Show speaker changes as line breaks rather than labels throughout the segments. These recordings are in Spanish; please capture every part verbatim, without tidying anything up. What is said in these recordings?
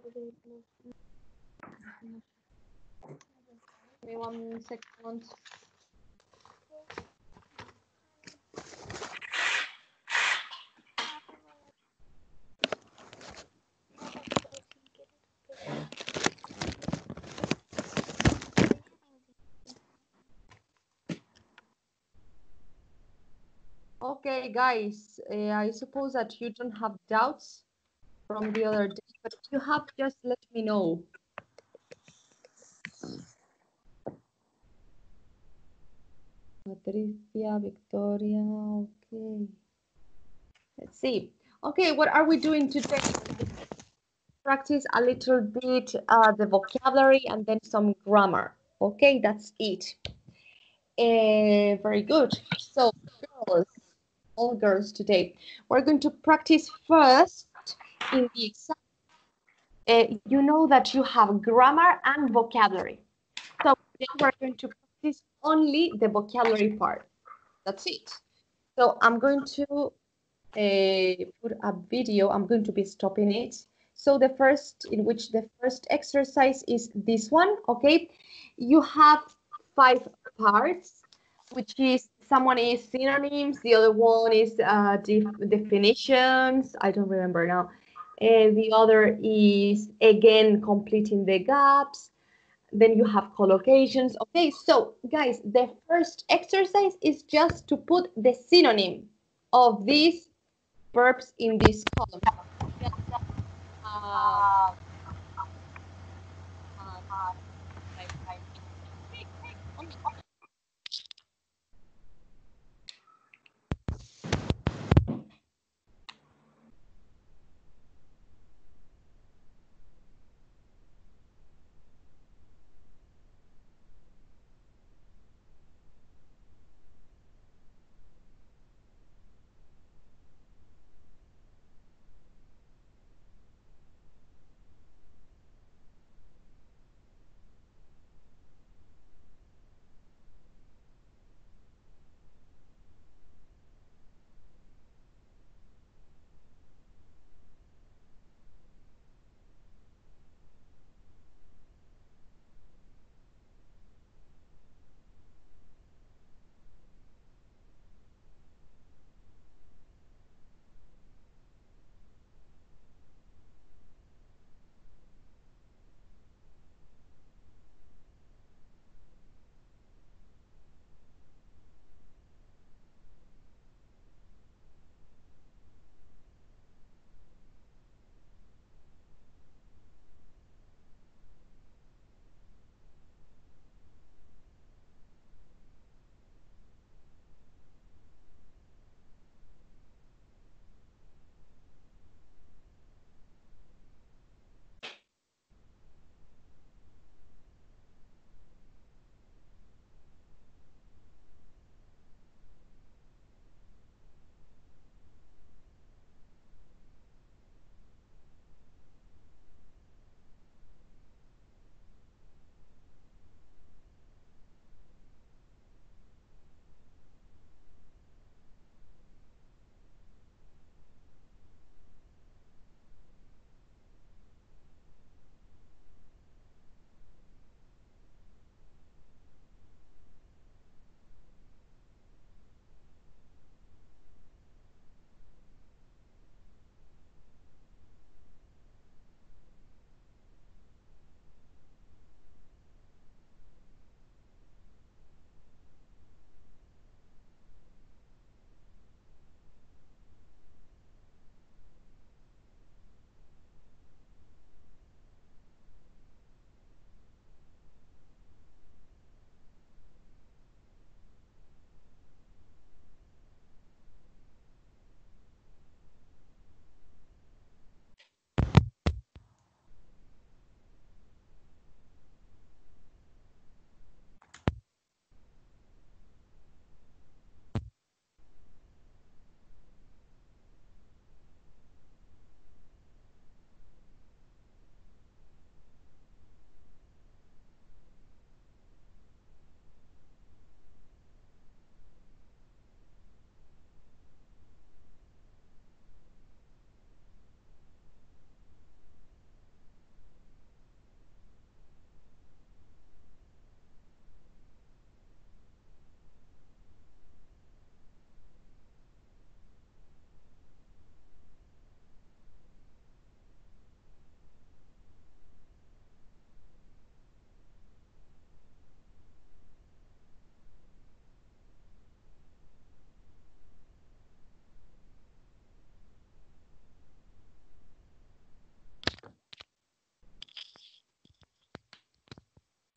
Give me one second. Okay, guys, uh, I suppose that you don't have doubts from the other day, but if you have, just let me know. Patricia, Victoria, okay. Let's see. Okay, what are we doing today? Practice a little bit uh, the vocabulary and then some grammar. Okay, that's it. Uh, very good. So, girls, all girls today, we're going to practice first in the exam. Uh, you know that you have grammar and vocabulary. So then we're going to practice only the vocabulary part. That's it. So I'm going to uh, put a video. I'm going to be stopping it. So the first, in which the first exercise is this one, okay? You have five parts, which is someone is synonyms, the other one is uh, def definitions, I don't remember now. And the other is, again, completing the gaps. Then you have collocations. Okay, so guys, the first exercise is just to put the synonym of these verbs in this column. Uh,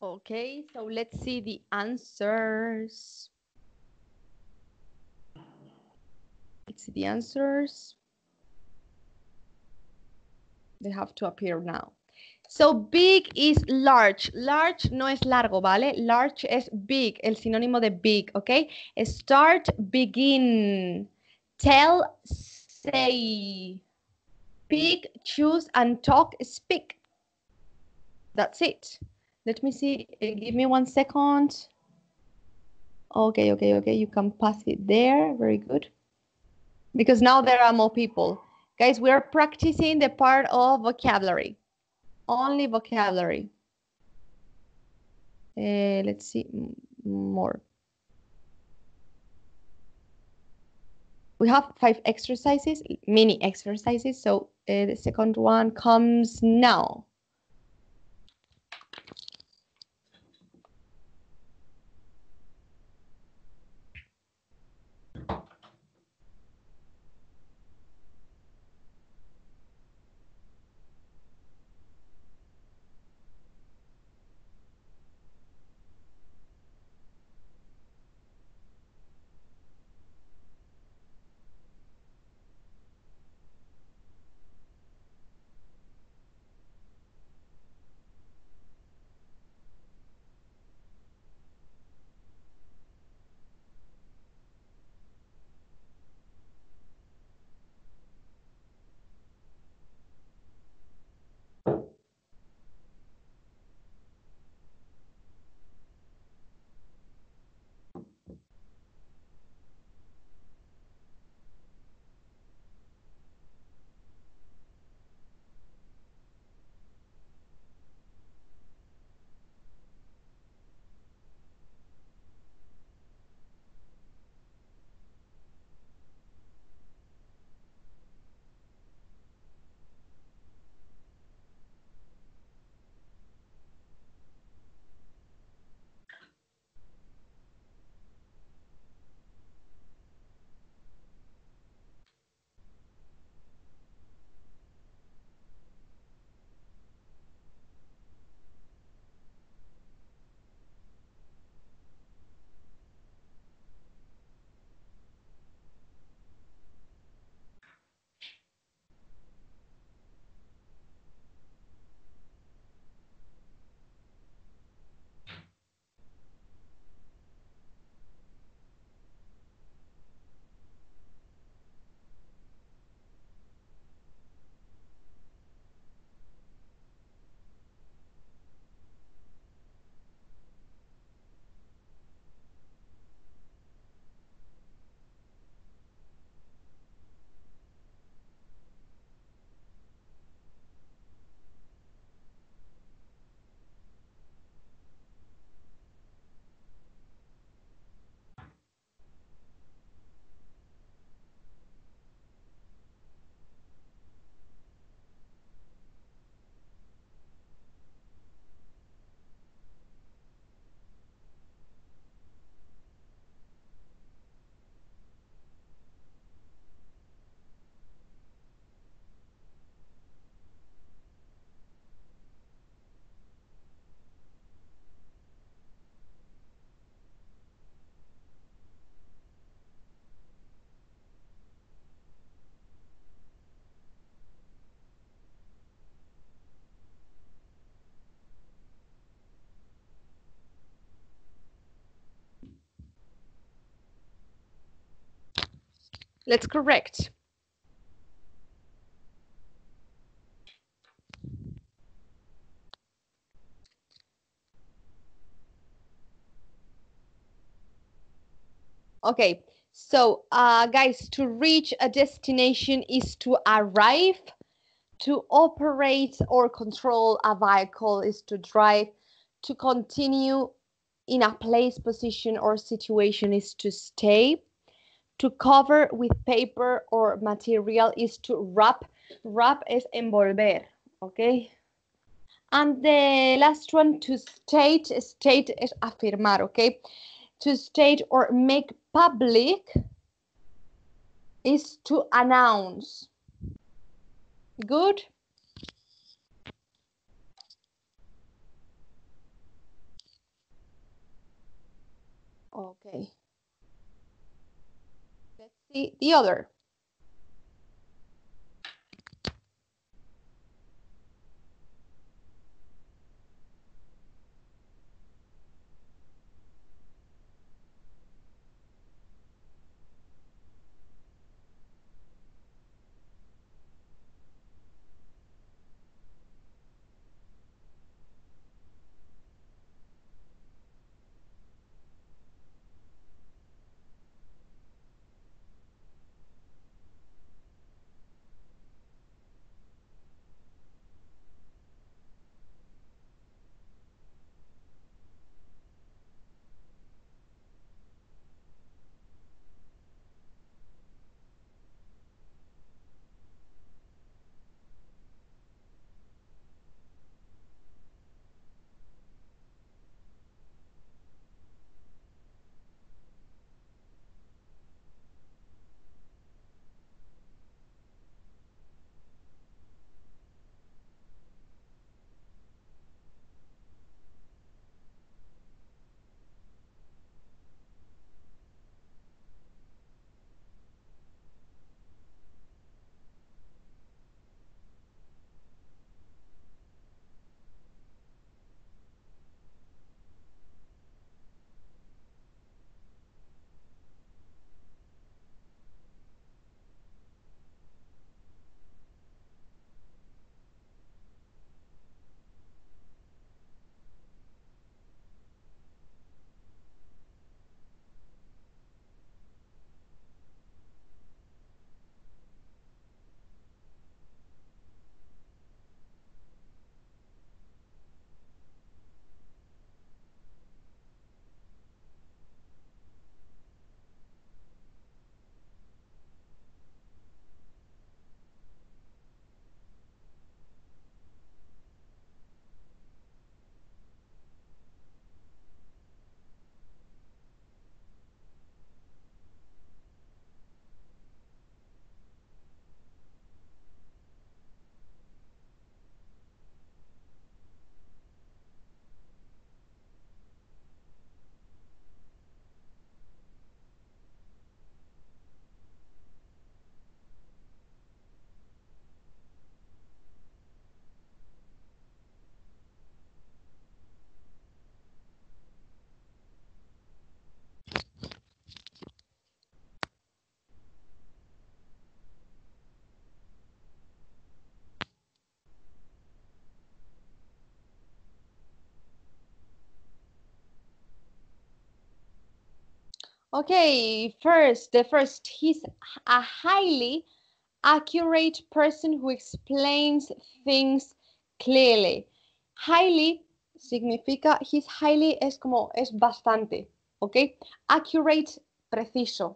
Okay, so let's see the answers. Let's see the answers. They have to appear now. So big is large. Large no es largo, ¿vale? Large es big, el sinónimo de big, ¿ok? Start, begin. Tell, say. Pick, choose, and talk, speak. That's it. Let me see. Uh, Give me one second. Okay, okay, okay. You can pass it there. Very good. Because now there are more people. Guys, we are practicing the part of vocabulary. Only vocabulary. Uh, let's see more. We have five exercises, mini exercises. So uh, the second one comes now. Let's correct. Okay, so uh, guys, to reach a destination is to arrive. To operate or control a vehicle is to drive. To continue in a place, position, or situation is to stay. To cover with paper or material is to wrap. Wrap is envolver, okay? And the last one, to state. State is afirmar, okay? To state or make public is to announce. Good? Okay. Let's see the other. Okay, first, the first, he's a highly accurate person who explains things clearly. Highly significa, he's highly es como, es bastante, ¿ok? Accurate, preciso,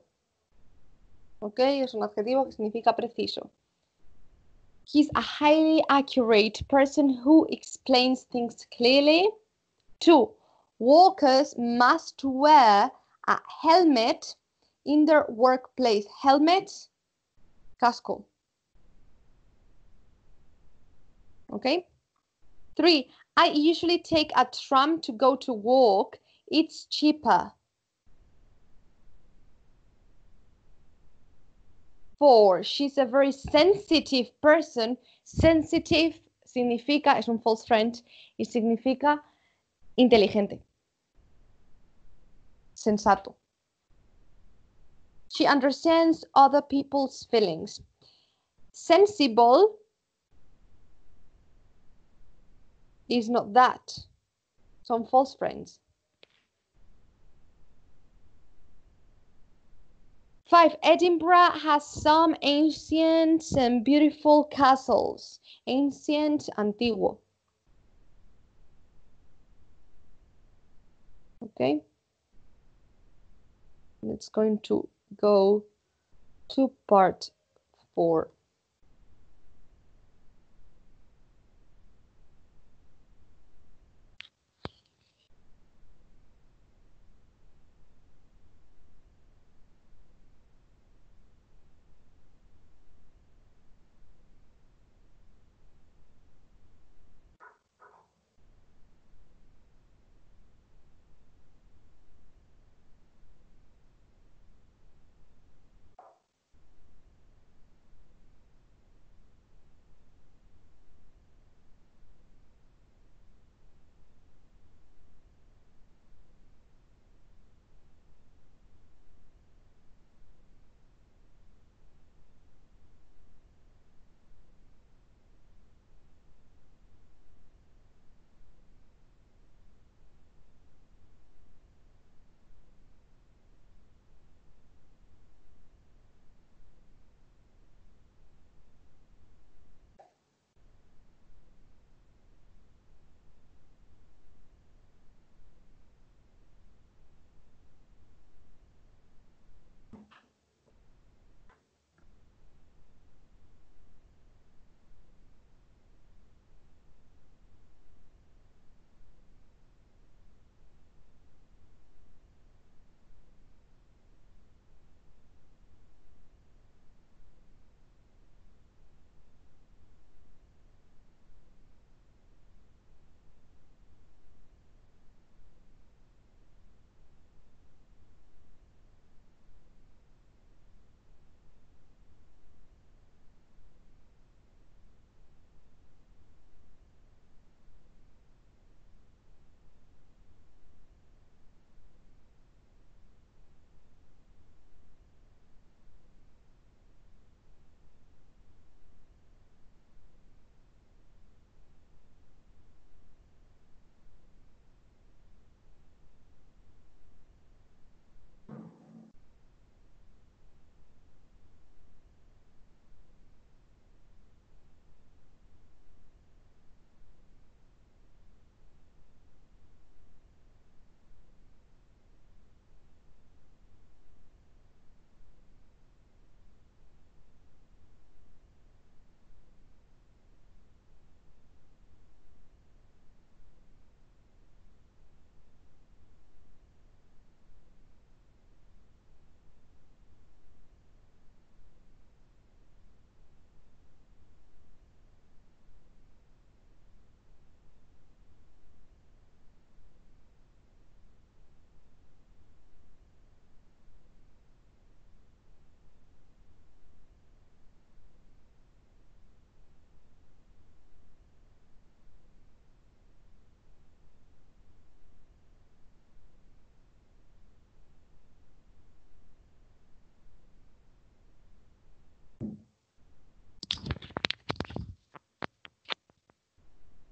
¿ok? Es un adjetivo que significa preciso. He's a highly accurate person who explains things clearly. Two, workers must wear a helmet in their workplace. Helmet, casco. Okay? Three, I usually take a tram to go to work. It's cheaper. Four, she's a very sensitive person. Sensitive significa, es un false friend, y significa inteligente. Sensato. She understands other people's feelings. Sensible is not that. Some false friends. Five, Edinburgh has some ancient and beautiful castles. Ancient, antiguo. Okay. It's going to go to part four.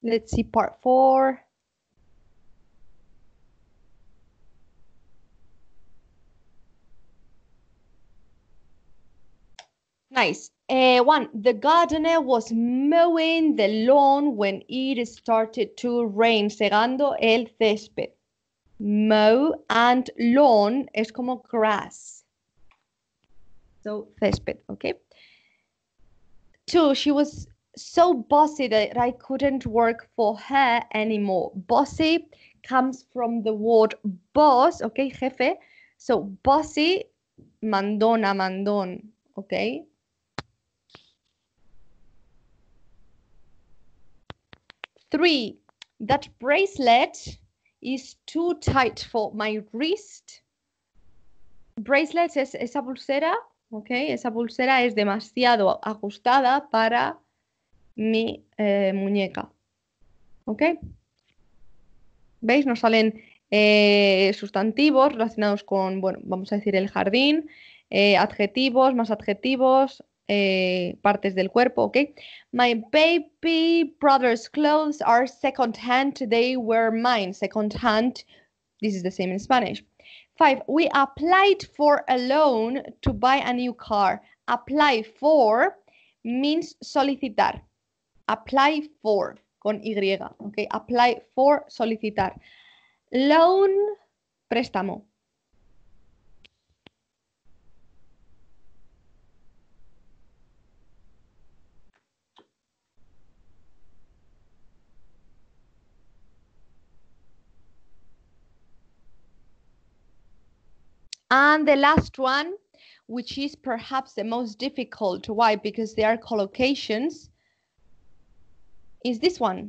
Let's see part four. Nice. Uh, one, the gardener was mowing the lawn when it started to rain, segando el césped. Mow and lawn es como grass. So, césped, okay? Two, she was so bossy that I couldn't work for her anymore. Bossy comes from the word boss, okay, jefe. So, bossy, mandona, mandón, okay? Three, that bracelet is too tight for my wrist. Bracelet es esa pulsera, ¿ok? Esa pulsera es demasiado ajustada para mi eh, muñeca, ¿ok? ¿Veis? Nos salen eh, sustantivos relacionados con, bueno, vamos a decir el jardín, eh, adjetivos, más adjetivos, eh, partes del cuerpo, ¿ok? My baby brother's clothes are second hand. They were mine. Second hand. This is the same in Spanish. Five, we applied for a loan to buy a new car. Apply for means solicitar. Apply for con Y, ¿ok? Apply for, solicitar. Loan, préstamo. And the last one, which is perhaps the most difficult. Why? Because they are collocations, is this one.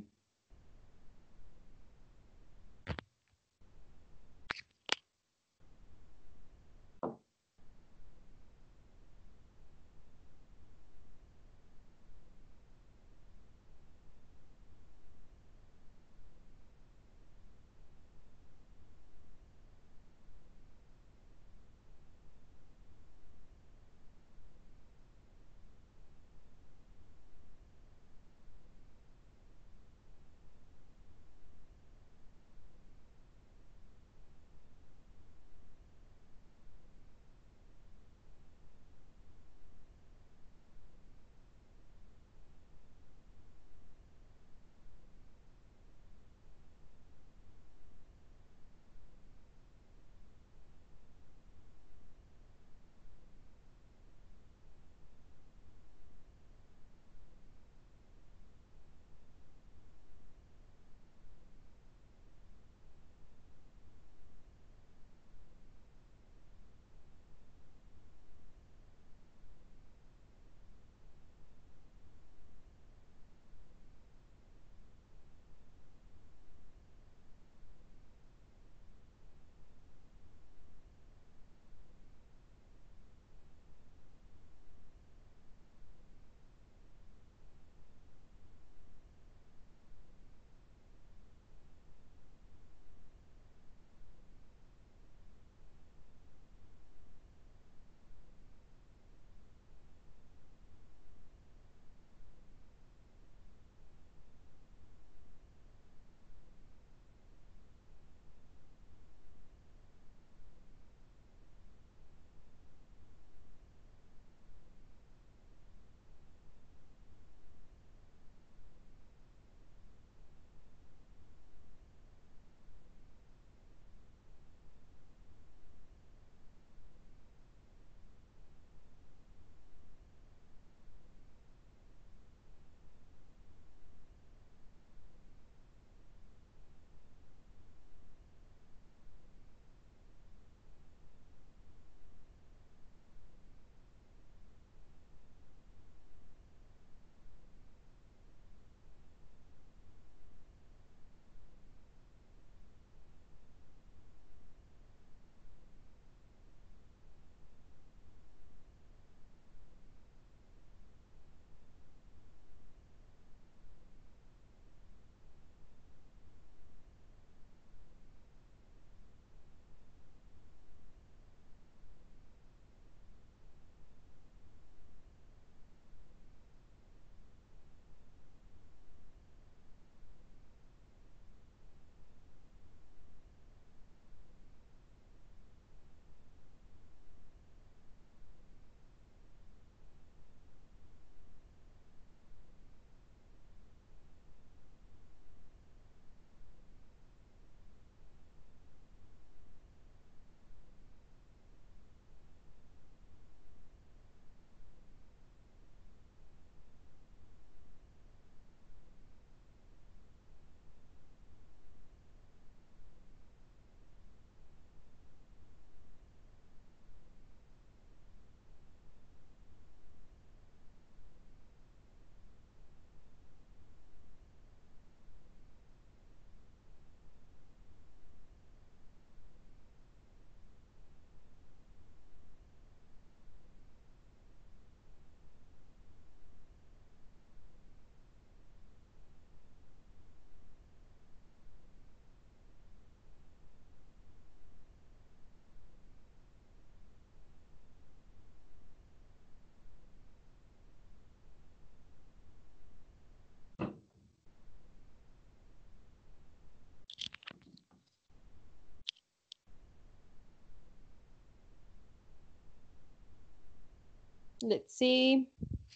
Let's see.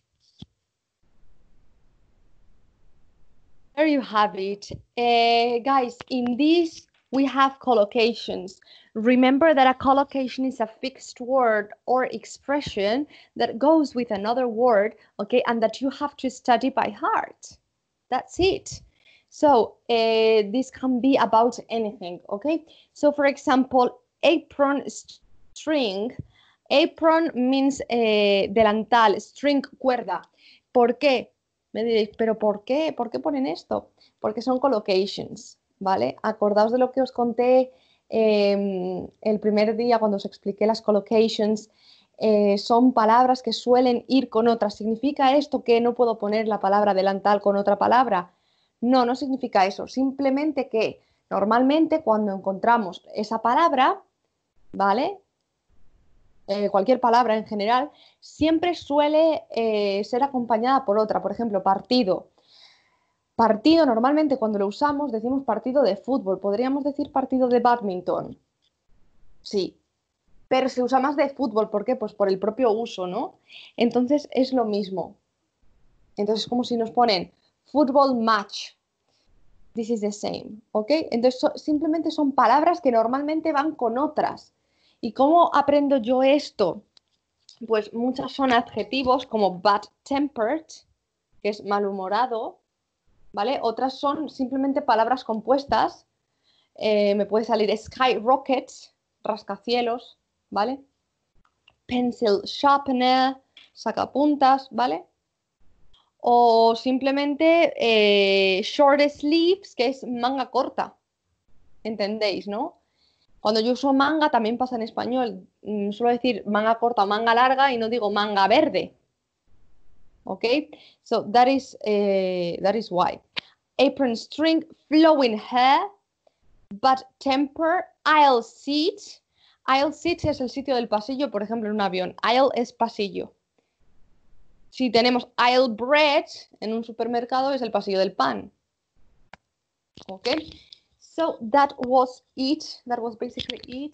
There you have it. Uh, guys, in this, we have collocations. Remember that a collocation is a fixed word or expression that goes with another word, okay, and that you have to study by heart. That's it. So uh, this can be about anything, okay? So for example, apron string. Apron means eh, delantal, string, cuerda. ¿Por qué? Me diréis, ¿pero por qué? ¿Por qué ponen esto? Porque son collocations, ¿vale? Acordaos de lo que os conté eh, el primer día cuando os expliqué las collocations. Eh, son palabras que suelen ir con otras. ¿Significa esto que no puedo poner la palabra delantal con otra palabra? No, no significa eso. Simplemente que normalmente cuando encontramos esa palabra, ¿vale? Eh, cualquier palabra en general, siempre suele eh, ser acompañada por otra. Por ejemplo, partido. Partido, normalmente cuando lo usamos decimos partido de fútbol. ¿Podríamos decir partido de badminton? Sí. Pero se usa más de fútbol. ¿Por qué? Pues por el propio uso, ¿no? Entonces es lo mismo. Entonces es como si nos ponen football match. This is the same, ¿ok? Entonces so, simplemente son palabras que normalmente van con otras. ¿Y cómo aprendo yo esto? Pues muchas son adjetivos como bad-tempered, que es malhumorado, ¿vale? Otras son simplemente palabras compuestas. Eh, me puede salir skyrocket, rascacielos, ¿vale? Pencil sharpener, sacapuntas, ¿vale? O simplemente eh, short sleeves, que es manga corta. ¿Entendéis, no? Cuando yo uso manga también pasa en español. Mm, suelo decir manga corta o manga larga y no digo manga verde. ¿Ok? So that is, uh, that is why. Apron string, flowing hair, bad temper, aisle seat. Aisle seat es el sitio del pasillo, por ejemplo, en un avión. Aisle es pasillo. Si tenemos aisle bread en un supermercado es el pasillo del pan. ¿Ok? So that was it. That was basically it.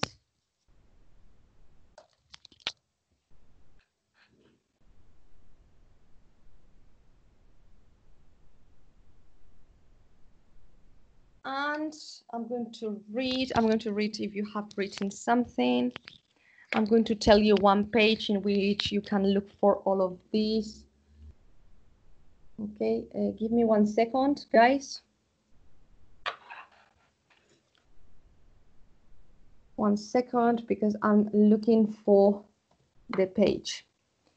And I'm going to read, I'm going to read if you have written something. I'm going to tell you one page in which you can look for all of these. Okay, uh, give me one second, guys. One second, because I'm looking for the page.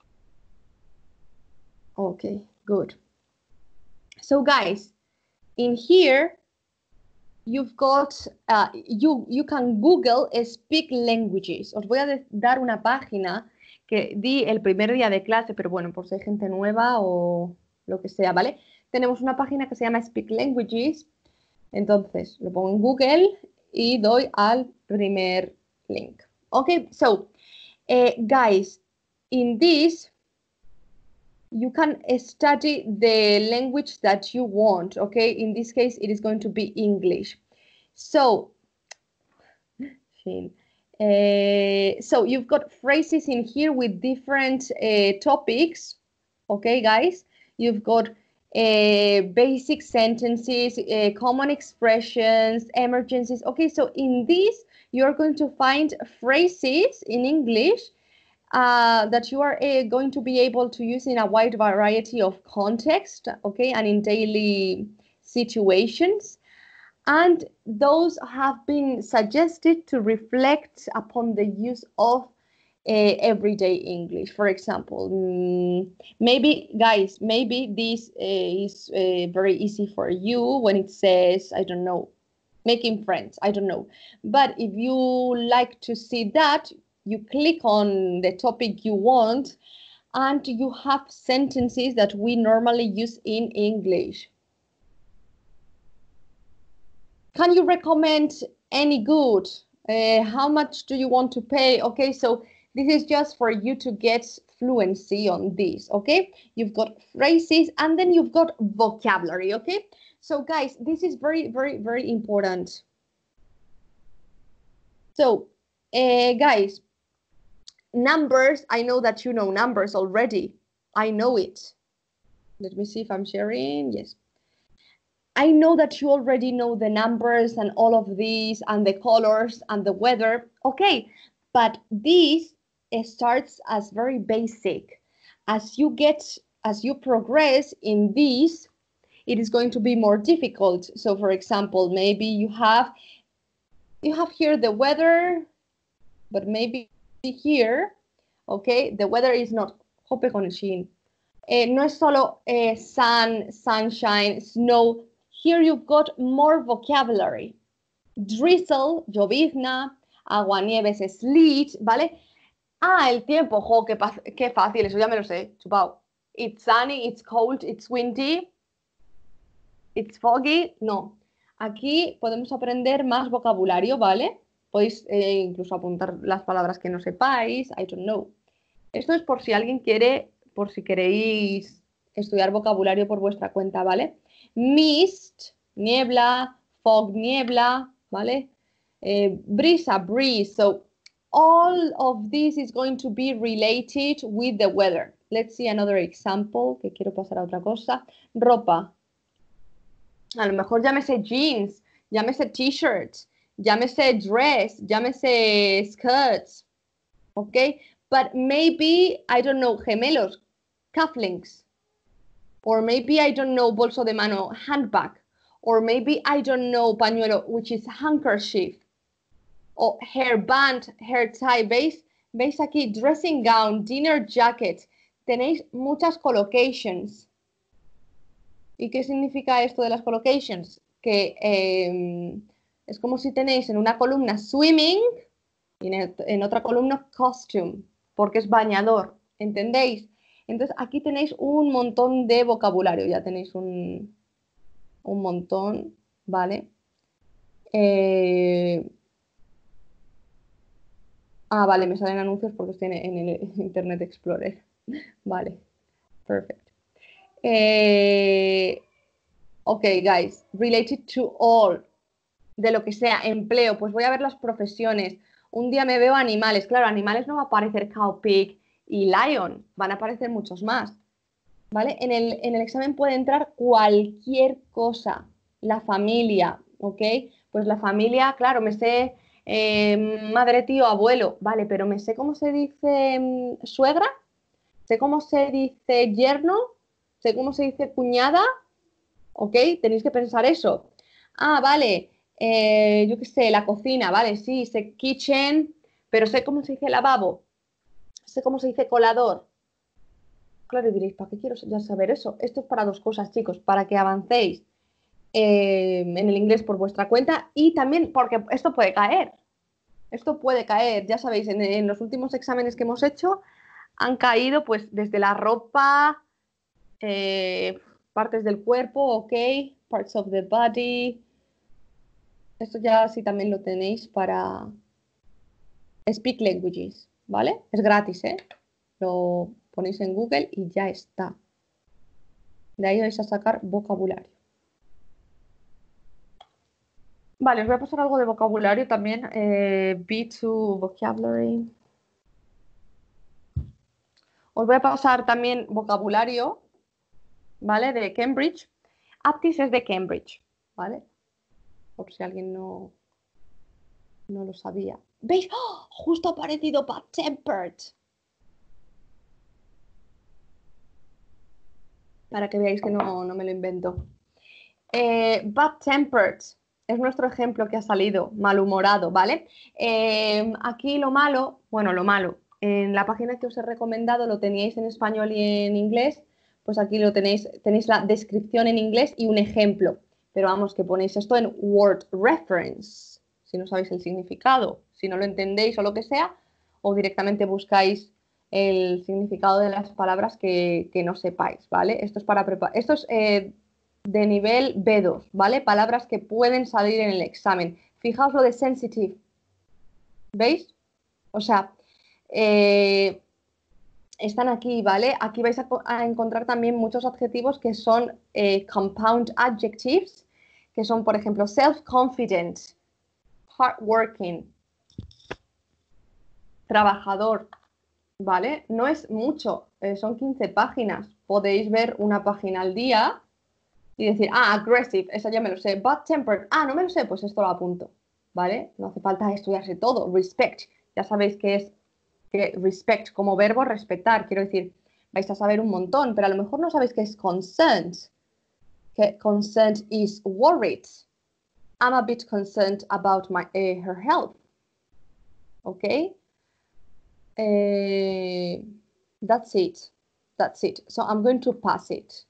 Okay, good. So guys, in here, you've got, uh, you, you can Google Speak Languages. Os voy a dar una página que di el primer día de clase, pero bueno, por si hay gente nueva o lo que sea, ¿vale? Tenemos una página que se llama Speak Languages. Entonces, lo pongo en Google y doy al primer link. Okay, so, uh, guys, in this, you can study the language that you want, okay? In this case, it is going to be English. So, uh, so you've got phrases in here with different uh, topics, okay, guys? You've got uh, basic sentences, uh, common expressions, emergencies. Okay, so in this, you're going to find phrases in English Uh, that you are uh, going to be able to use in a wide variety of context, okay, and in daily situations. And those have been suggested to reflect upon the use of uh, everyday English. For example, mm, maybe, guys, maybe this uh, is uh, very easy for you when it says, I don't know, making friends, I don't know. But if you like to see that, you click on the topic you want, and you have sentences that we normally use in English. Can you recommend any good? Uh, how much do you want to pay? Okay, so this is just for you to get fluency on this, okay? You've got phrases and then you've got vocabulary, okay? So guys, this is very, very, very important. So, uh, guys, numbers, I know that you know numbers already. I know it. Let me see if I'm sharing. Yes. I know that you already know the numbers and all of these and the colors and the weather. Okay, but this starts as very basic. As you get, as you progress in this, it is going to be more difficult. So for example, maybe you have, you have here the weather, but maybe here, okay, the weather is not, hope con shin. Eh, no es solo eh, sun, sunshine, snow. Here you've got more vocabulary. Drizzle, llovizna, aguanieves, sleet, ¿vale? Ah, el tiempo, jo, qué, qué fácil, eso ya me lo sé, chupao. It's sunny, it's cold, it's windy, it's foggy. No, aquí podemos aprender más vocabulario, ¿vale? Podéis eh, incluso apuntar las palabras que no sepáis, I don't know. Esto es por si alguien quiere, por si queréis estudiar vocabulario por vuestra cuenta, ¿vale? Mist, niebla, fog, niebla, ¿vale? Eh, brisa, breeze. So all of this is going to be related with the weather. Let's see another example, que quiero pasar a otra cosa. Ropa. A lo mejor llámese jeans, llámese t-shirts, llámese dress, llámese skirts, ¿ok? But maybe, I don't know, gemelos, cufflinks. Or maybe, I don't know, bolso de mano, handbag. Or maybe, I don't know, pañuelo, which is handkerchief. O hairband, hair tie, ¿veis? ¿Veis aquí? Dressing gown, dinner jacket. Tenéis muchas collocations. ¿Y qué significa esto de las collocations? Que eh, es como si tenéis en una columna swimming y en, en otra columna costume, porque es bañador, ¿entendéis? Entonces aquí tenéis un montón de vocabulario, ya tenéis un, un montón, ¿vale? Eh, ah, vale, me salen anuncios porque estoy en, en el Internet Explorer. Vale, perfecto. Eh, ok, guys, related to all, de lo que sea, empleo, pues voy a ver las profesiones. Un día me veo animales, claro, animales no va a aparecer cow, pig y lion, van a aparecer muchos más, ¿vale? En el, en el examen puede entrar cualquier cosa, la familia, ¿ok? Pues la familia, claro, me sé eh, madre, tío, abuelo, vale, pero me sé cómo se dice mm, suegra, sé cómo se dice yerno, sé cómo se dice cuñada, ¿ok? Tenéis que pensar eso. Ah, vale, eh, yo qué sé, la cocina, vale, sí, sé kitchen, pero sé cómo se dice lavabo, sé cómo se dice colador. Claro, y diréis, ¿para qué quiero ya saber eso? Esto es para dos cosas, chicos, para que avancéis eh, en el inglés por vuestra cuenta y también porque esto puede caer. Esto puede caer, ya sabéis, en, en los últimos exámenes que hemos hecho han caído pues desde la ropa, eh, partes del cuerpo, ok, parts of the body. Esto ya sí también lo tenéis para Speak Languages, ¿vale? Es gratis, ¿eh? Lo ponéis en Google y ya está. De ahí vais a sacar vocabulario. Vale, os voy a pasar algo de vocabulario también. Eh, B dos Vocabulary. Os voy a pasar también vocabulario, ¿vale? De Cambridge. Aptis es de Cambridge, ¿vale? Por si alguien no, no lo sabía. ¿Veis? ¡Oh! Justo ha aparecido bad-tempered. Para que veáis que no, no me lo invento. Eh, bad-tempered es nuestro ejemplo que ha salido, malhumorado, ¿vale? Eh, aquí lo malo, bueno, lo malo, en la página que os he recomendado lo teníais en español y en inglés, pues aquí lo tenéis, tenéis la descripción en inglés y un ejemplo, pero vamos, que ponéis esto en word reference, si no sabéis el significado, si no lo entendéis o lo que sea, o directamente buscáis el significado de las palabras que, que no sepáis, ¿vale? Esto es para preparar, esto es... Eh, de nivel B dos, ¿vale? Palabras que pueden salir en el examen. Fijaos lo de sensitive. ¿Veis? O sea, eh, están aquí, ¿vale? Aquí vais a, a, encontrar también muchos adjetivos que son eh, compound adjectives, que son, por ejemplo, self-confident, hardworking, trabajador, ¿vale? No es mucho, eh, son quince páginas. Podéis ver una página al día y decir, ah, aggressive, eso ya me lo sé. Bad-tempered, ah, no me lo sé, pues esto lo apunto, ¿vale? No hace falta estudiarse todo. Respect, ya sabéis que es que respect como verbo respetar, quiero decir, vais a saber un montón, pero a lo mejor no sabéis qué es concerned, que concerned is worried. I'm a bit concerned about my, uh, her health. Okay? Uh, that's it. That's it. So I'm going to pass it.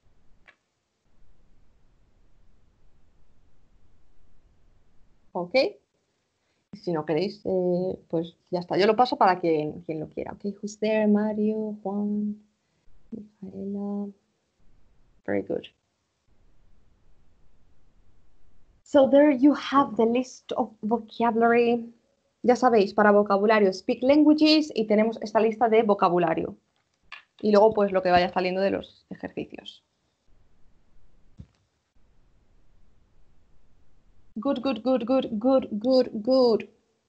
Okay? Si no queréis, eh, pues ya está. Yo lo paso para quien, quien lo quiera. Okay, who's there? Mario, Juan, Micaela. Very good. So there you have the list of vocabulary. Ya sabéis, para vocabulario, speak languages, y tenemos esta lista de vocabulario. Y luego, pues, lo que vaya saliendo de los ejercicios. Good, good, good, good, good, good, good.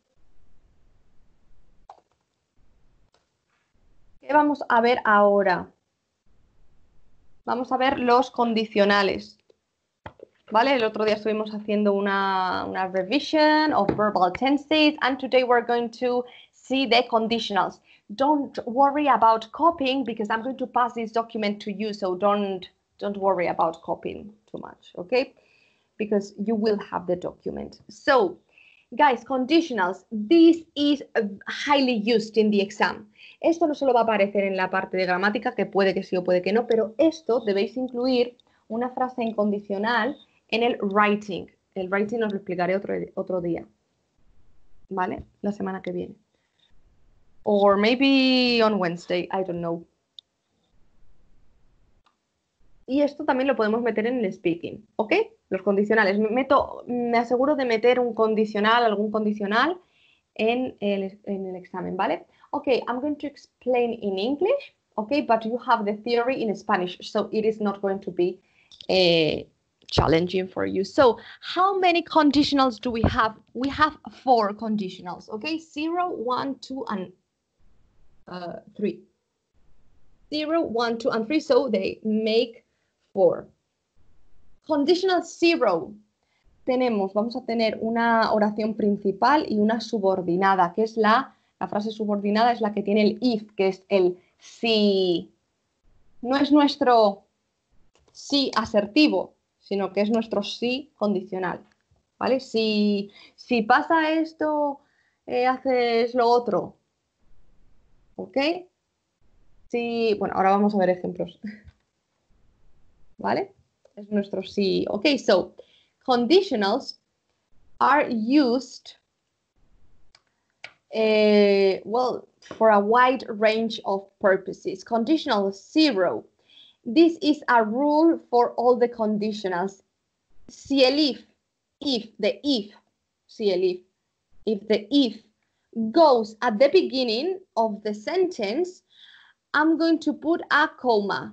¿Qué vamos a ver ahora? Vamos a ver los condicionales. ¿Vale? El otro día estuvimos haciendo una, una revision of verbal tenses, and today we're going to see the conditionals. Don't worry about copying because I'm going to pass this document to you, so don't, don't worry about copying too much, okay? Because you will have the document. So, guys, conditionals, this is highly used in the exam. Esto no solo va a aparecer en la parte de gramática, que puede que sí o puede que no, pero esto debéis incluir una frase incondicional en el writing. El writing os lo explicaré otro, otro día, ¿vale? La semana que viene. Or maybe on Wednesday, I don't know. Y esto también lo podemos meter en el speaking, ¿ok? Los condicionales. Me, meto, me aseguro de meter un condicional, algún condicional en el, en el examen, ¿vale? Ok, I'm going to explain in English, okay, but you have the theory in Spanish, so it is not going to be uh, challenging for you. So, how many conditionals do we have? We have four conditionals, okay? Zero, one, two, and uh, three. Zero, one, two, and three, so they make four. Conditional zero. Tenemos, vamos a tener una oración principal y una subordinada, que es la, la frase subordinada es la que tiene el if, que es el si. No es nuestro sí asertivo, sino que es nuestro sí condicional, ¿vale? Si, si pasa esto, eh, haces lo otro, ¿ok? Si, bueno, ahora vamos a ver ejemplos, ¿vale? Es nuestro sí. Ok, so, conditionals are used, uh, well, for a wide range of purposes. Conditional zero. This is a rule for all the conditionals. Si el if, if, the if, si el if, if the if goes at the beginning of the sentence, I'm going to put a comma.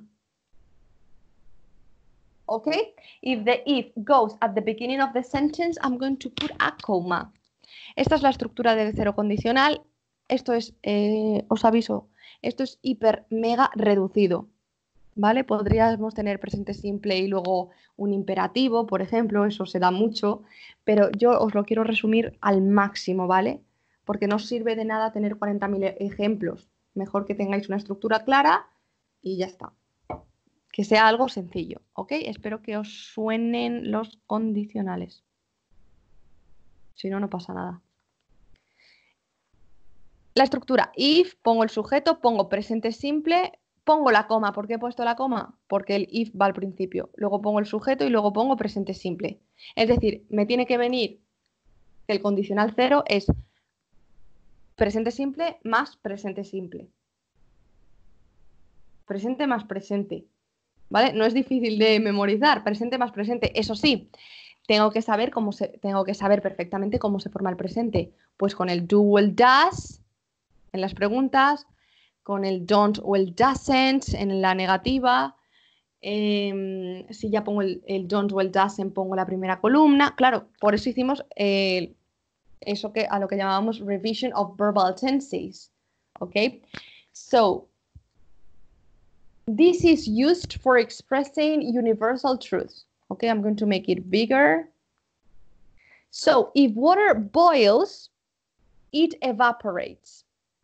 Okay? If the if goes at the beginning of the sentence, I'm going to put a comma. Esta es la estructura del cero condicional. Esto es, eh, os aviso, esto es hiper mega reducido, ¿vale? Podríamos tener presente simple y luego un imperativo, por ejemplo, eso se da mucho, pero yo os lo quiero resumir al máximo, ¿vale? Porque no sirve de nada tener cuarenta mil ejemplos. Mejor que tengáis una estructura clara y ya está. Que sea algo sencillo, ¿ok? Espero que os suenen los condicionales. Si no, no pasa nada. La estructura, if, pongo el sujeto, pongo presente simple, pongo la coma. ¿Por qué he puesto la coma? Porque el if va al principio. Luego pongo el sujeto y luego pongo presente simple. Es decir, me tiene que venir que el condicional cero es presente simple más presente simple. Presente más presente. ¿Vale? No es difícil de memorizar. Presente más presente. Eso sí, tengo que saber cómo se, tengo que saber perfectamente cómo se forma el presente. Pues con el do o el does en las preguntas, con el don't o el doesn't en la negativa. Eh, si ya pongo el, el don't o el doesn't, pongo la primera columna. Claro, por eso hicimos eh, eso que a lo que llamábamos revision of verbal tenses. ¿Ok? So, this is used for expressing universal truths. Okay, I'm going to make it bigger. So, if water boils, it evaporates.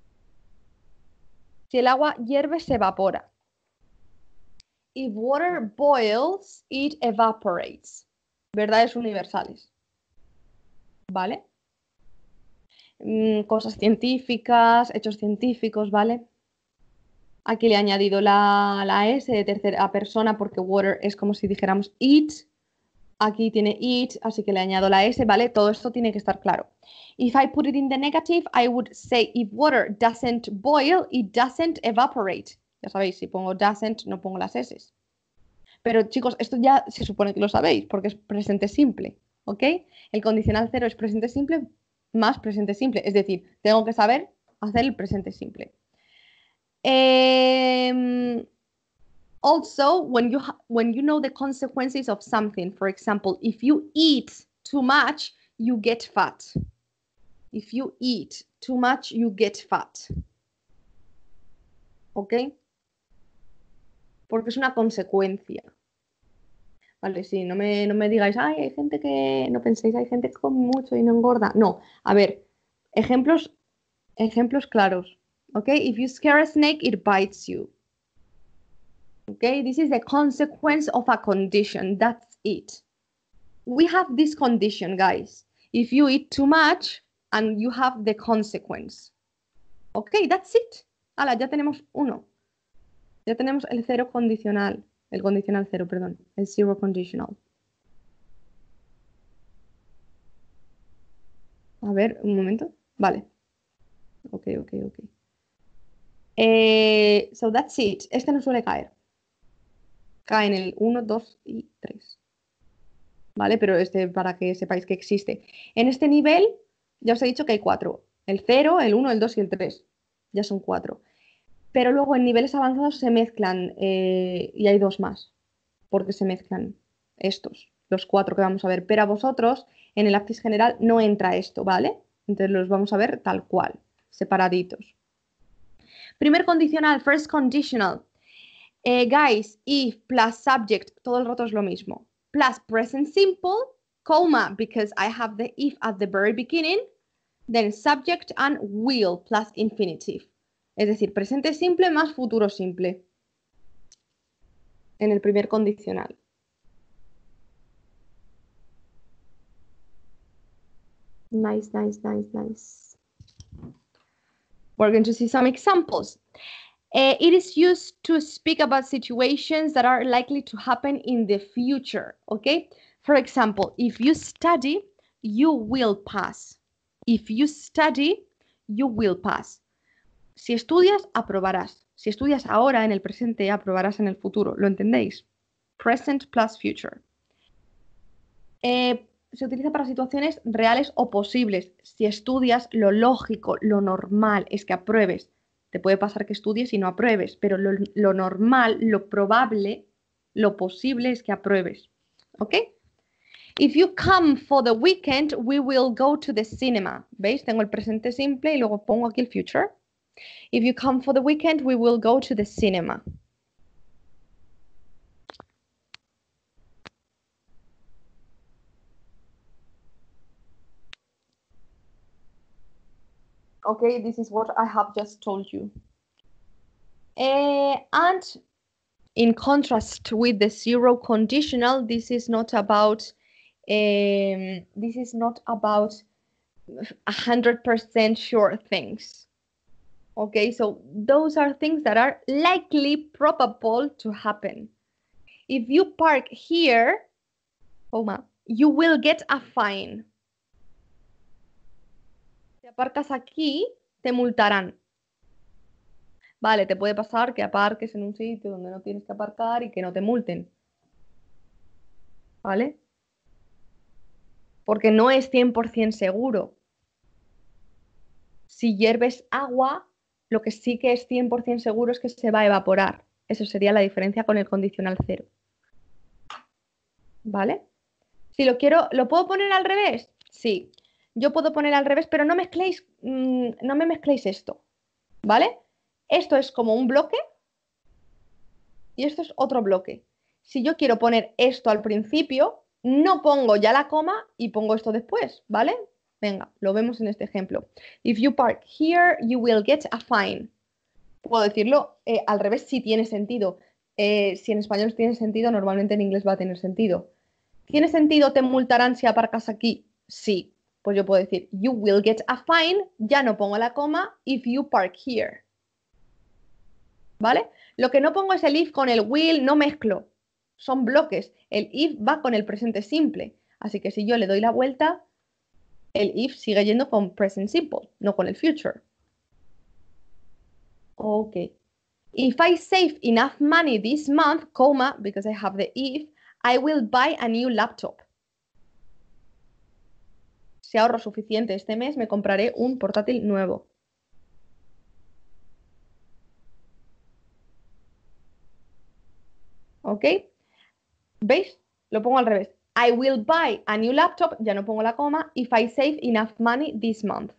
Si el agua hierve, se evapora. If water boils, it evaporates. Verdades universales. ¿Vale? Mm, cosas científicas, hechos científicos, ¿vale? Aquí le he añadido la, la S de tercera persona porque water es como si dijéramos it. Aquí tiene it, así que le añado la S, ¿vale? Todo esto tiene que estar claro. If I put it in the negative, I would say if water doesn't boil, it doesn't evaporate. Ya sabéis, si pongo doesn't, no pongo las S. Pero chicos, esto ya se supone que lo sabéis porque es presente simple, ¿ok? El condicional cero es presente simple más presente simple. Es decir, tengo que saber hacer el presente simple. Um, also, when you, when you know the consequences of something, for example, if you eat too much, you get fat. If you eat too much, you get fat. ¿Ok? Porque es una consecuencia. Vale, sí, no me, no me digáis, ay, hay gente que, no penséis, hay gente que come mucho y no engorda. No, a ver, ejemplos, ejemplos claros. ¿Ok? If you scare a snake, it bites you. Okay, this is the consequence of a condition. That's it. We have this condition, guys. If you eat too much and you have the consequence. Okay, that's it. Hala, ya tenemos uno. Ya tenemos el cero condicional. El condicional cero, perdón. El zero conditional. A ver, un momento. Vale. Ok, ok, ok. Eh, so that's it. Este no suele caer. Cae en el uno, dos y tres. ¿Vale? Pero este para que sepáis que existe. En este nivel, ya os he dicho que hay cuatro. El cero, el uno, el dos y el tres. Ya son cuatro. Pero luego en niveles avanzados se mezclan eh, y hay dos más. Porque se mezclan estos, los cuatro que vamos a ver. Pero a vosotros, en el Aptis general, no entra esto, ¿vale? Entonces los vamos a ver tal cual, separaditos. Primer condicional, first conditional. Eh, guys, if plus subject, todo el rato es lo mismo. Plus present simple, comma, because I have the if at the very beginning, then subject and will plus infinitive. Es decir, presente simple más futuro simple. En el primer condicional. Nice, nice, nice, nice. We're going to see some examples. Uh, it is used to speak about situations that are likely to happen in the future, okay? For example, if you study, you will pass. If you study, you will pass. Si estudias, aprobarás. Si estudias ahora en el presente, aprobarás en el futuro. ¿Lo entendéis? Present plus future. Eh, se utiliza para situaciones reales o posibles. Si estudias, lo lógico, lo normal es que apruebes. Te puede pasar que estudies y no apruebes, pero lo, lo normal, lo probable, lo posible es que apruebes. ¿Ok? If you come for the weekend, we will go to the cinema. ¿Veis? Tengo el presente simple y luego pongo aquí el future. If you come for the weekend, we will go to the cinema. Okay, this is what I have just told you. Uh, and in contrast with the zero conditional, this is not about um, this is not about a hundred percent sure things. Okay, so those are things that are likely probable to happen. If you park here, Oma, you will get a fine. Si aparcas aquí, te multarán. Vale, te puede pasar que aparques en un sitio donde no tienes que aparcar y que no te multen. ¿Vale? Porque no es cien por cien seguro. Si hierves agua, lo que sí que es cien por cien seguro es que se va a evaporar. Eso sería la diferencia con el condicional cero. ¿Vale? Si lo quiero, ¿lo puedo poner al revés? Sí. Yo puedo poner al revés, pero no mezcléis, mmm, no me mezcléis esto. ¿Vale? Esto es como un bloque y esto es otro bloque. Si yo quiero poner esto al principio, no pongo ya la coma y pongo esto después, ¿vale? Venga, lo vemos en este ejemplo. If you park here, you will get a fine. Puedo decirlo eh, al revés si tiene sentido. Eh, si en español tiene sentido, normalmente en inglés va a tener sentido. ¿Tiene sentido te multarán si aparcas aquí? Sí. Pues yo puedo decir, you will get a fine, ya no pongo la coma, if you park here. ¿Vale? Lo que no pongo es el if con el will, no mezclo. Son bloques. El if va con el presente simple. Así que si yo le doy la vuelta, el if sigue yendo con present simple, no con el future. Ok. If I save enough money this month, comma, because I have the if, I will buy a new laptop. Si ahorro suficiente este mes, me compraré un portátil nuevo. ¿Ok? ¿Veis? Lo pongo al revés. I will buy a new laptop, ya no pongo la coma, if I save enough money this month.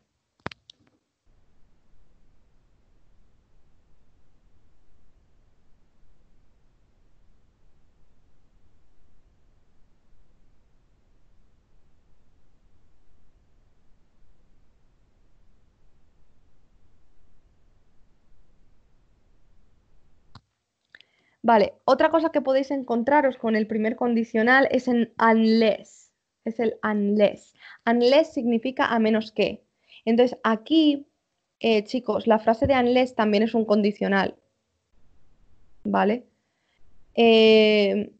Vale, otra cosa que podéis encontraros con el primer condicional es en unless. Es el unless. Unless significa a menos que. Entonces aquí, eh, chicos, la frase de unless también es un condicional. ¿Vale? Eh,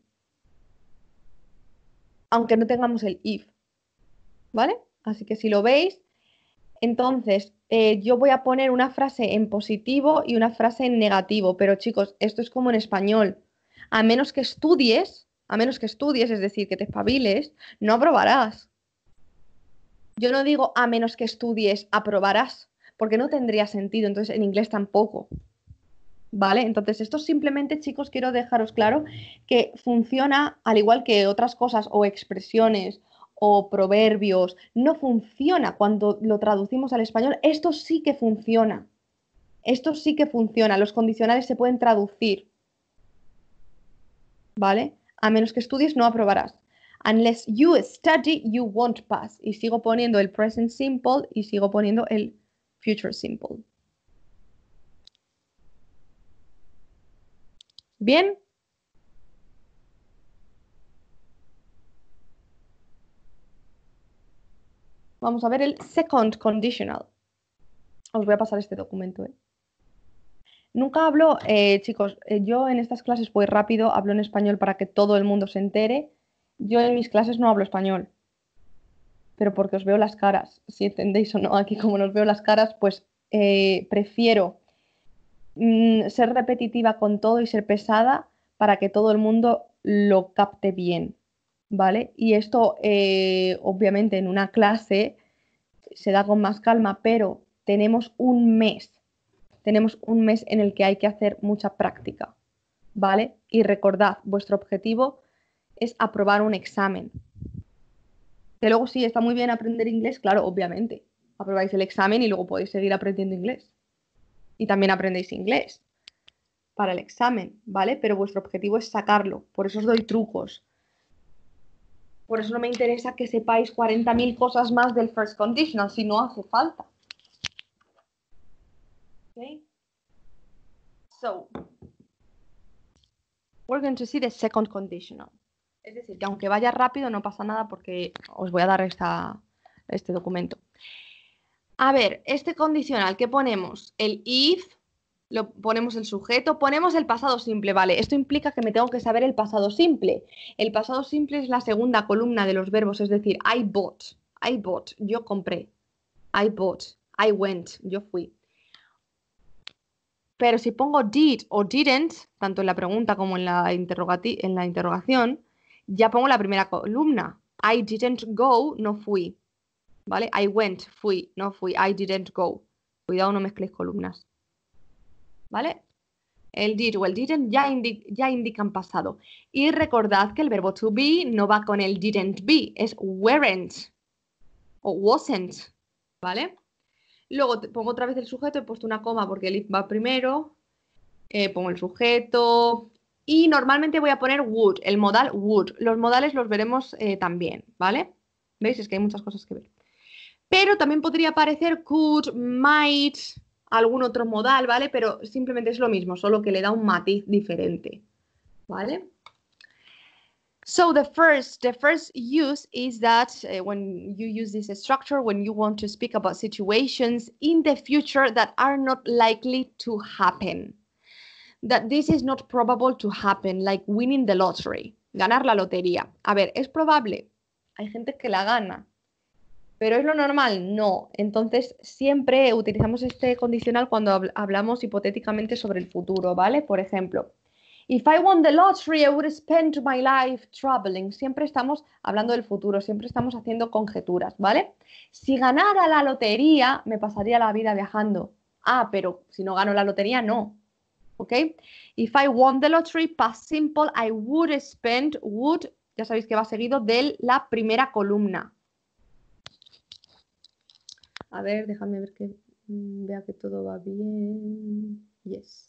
aunque no tengamos el if. ¿Vale? Así que si lo veis, entonces eh, yo voy a poner una frase en positivo y una frase en negativo. Pero chicos, esto es como en español. A menos que estudies, a menos que estudies, es decir, que te espabiles, no aprobarás. Yo no digo a menos que estudies, aprobarás, porque no tendría sentido, entonces en inglés tampoco. ¿Vale? Entonces esto simplemente, chicos, quiero dejaros claro que funciona al igual que otras cosas o expresiones o proverbios, no funciona cuando lo traducimos al español. Esto sí que funciona. Esto sí que funciona. Los condicionales se pueden traducir. ¿Vale? A menos que estudies, no aprobarás. Unless you study, you won't pass. Y sigo poniendo el present simple y sigo poniendo el future simple. ¿Bien? Vamos a ver el second conditional. Os voy a pasar este documento. ¿eh? Nunca hablo, eh, chicos, eh, yo en estas clases voy rápido, hablo en español para que todo el mundo se entere. Yo en mis clases no hablo español, pero porque os veo las caras, si entendéis o no, aquí como nos veo las caras, pues eh, prefiero mm, ser repetitiva con todo y ser pesada para que todo el mundo lo capte bien, ¿vale? Y esto, eh, obviamente, en una clase se da con más calma, pero tenemos un mes, tenemos un mes en el que hay que hacer mucha práctica, ¿vale? Y recordad, vuestro objetivo es aprobar un examen. Que luego sí, está muy bien aprender inglés, claro, obviamente. Aprobáis el examen y luego podéis seguir aprendiendo inglés. Y también aprendéis inglés para el examen, ¿vale? Pero vuestro objetivo es sacarlo. Por eso os doy trucos. Por eso no me interesa que sepáis cuarenta mil cosas más del first conditional, si no hace falta. Okay. So, we're going to see the second conditional. Es decir, que aunque vaya rápido no pasa nada porque os voy a dar esta, este documento. A ver, este condicional, ¿qué ponemos? El if, lo ponemos el sujeto, ponemos el pasado simple, vale. Esto implica que me tengo que saber el pasado simple. El pasado simple es la segunda columna de los verbos, es decir, I bought, I bought, yo compré. I bought, I went, yo fui. Pero si pongo did o didn't, tanto en la pregunta como en la, interrogati- en la interrogación, ya pongo la primera columna. I didn't go, no fui. ¿Vale? I went, fui, no fui. I didn't go. Cuidado, no mezcléis columnas. ¿Vale? El did o el didn't ya, indi ya indican pasado. Y recordad que el verbo to be no va con el didn't be, es weren't o wasn't. ¿Vale? Luego te pongo otra vez el sujeto, he puesto una coma porque el if va primero. Eh, pongo el sujeto. Y normalmente voy a poner would, el modal would. Los modales los veremos eh, también, ¿vale? ¿Veis? Es que hay muchas cosas que ver. Pero también podría aparecer could, might, algún otro modal, ¿vale? Pero simplemente es lo mismo, solo que le da un matiz diferente, ¿vale? So the first, the first use is that uh, when you use this structure, when you want to speak about situations in the future that are not likely to happen, that this is not probable to happen, like winning the lottery, ganar la lotería. A ver, ¿es probable? Hay gente que la gana, pero ¿es lo normal? No. Entonces, siempre utilizamos este condicional cuando hablamos hipotéticamente sobre el futuro, ¿vale? Por ejemplo, if I won the lottery, I would spend my life traveling. Siempre estamos hablando del futuro, siempre estamos haciendo conjeturas, ¿vale? Si ganara la lotería, me pasaría la vida viajando. Ah, pero si no gano la lotería, no. ¿Ok? If I won the lottery, past simple, I would spend, would, ya sabéis que va seguido de la primera columna. A ver, déjame ver que vea que todo va bien. Yes.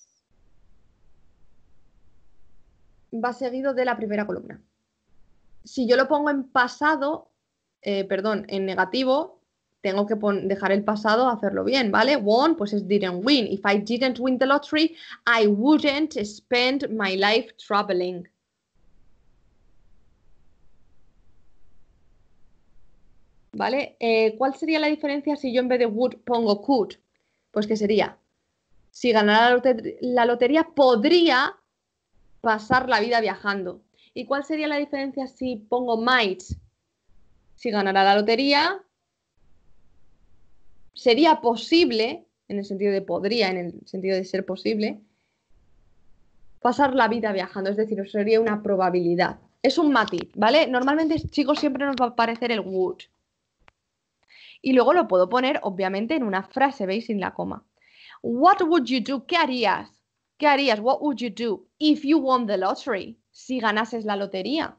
Va seguido de la primera columna. Si yo lo pongo en pasado, eh, perdón, en negativo, tengo que dejar el pasado, hacerlo bien, ¿vale? Won, pues es didn't win. If I didn't win the lottery, I wouldn't spend my life traveling. ¿Vale? Eh, ¿Cuál sería la diferencia si yo en vez de would pongo could? Pues que sería, si ganara la, loter la lotería, podría pasar la vida viajando. ¿Y cuál sería la diferencia si pongo might? Si ganara la lotería, sería posible, en el sentido de podría, en el sentido de ser posible, pasar la vida viajando, es decir, sería una probabilidad. Es un matiz, ¿vale? Normalmente, chicos, siempre nos va a aparecer el would. Y luego lo puedo poner, obviamente, en una frase, ¿veis? Sin la coma. What would you do? ¿Qué harías? ¿Qué harías? What would you do if you won the lottery? Si ganases la lotería.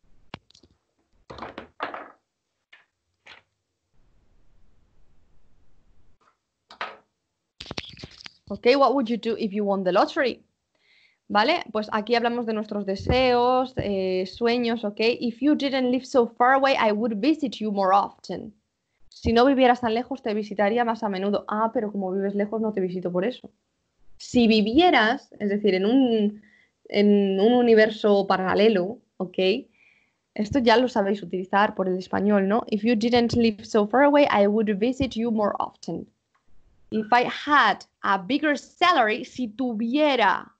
¿Ok? What would you do if you won the lottery? ¿Vale? Pues aquí hablamos de nuestros deseos, eh, sueños, ¿ok? If you didn't live so far away, I would visit you more often. Si no vivieras tan lejos, te visitaría más a menudo. Ah, pero como vives lejos, no te visito por eso. Si vivieras, es decir, en un, en un universo paralelo, ¿ok? Esto ya lo sabéis utilizar por el español, ¿no? If you didn't live so far away, I would visit you more often. If I had a bigger salary, si tuviera,